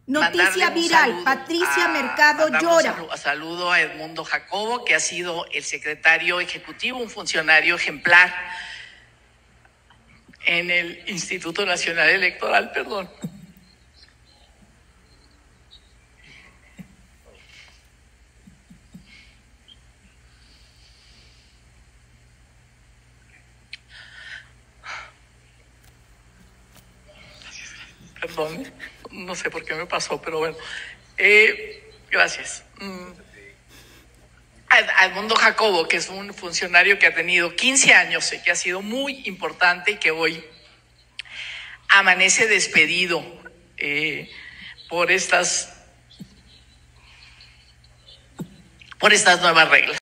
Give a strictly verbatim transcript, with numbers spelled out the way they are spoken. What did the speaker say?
Noticia viral, Patricia Mercado llora. Un saludo a Edmundo Jacobo, que ha sido el secretario ejecutivo, un funcionario ejemplar en el Instituto Nacional Electoral, perdón. Perdón, no sé por qué me pasó, pero bueno. Eh, gracias. Mm. Edmundo Jacobo, que es un funcionario que ha tenido quince años y que ha sido muy importante y que hoy amanece despedido eh, por estas, por estas nuevas reglas.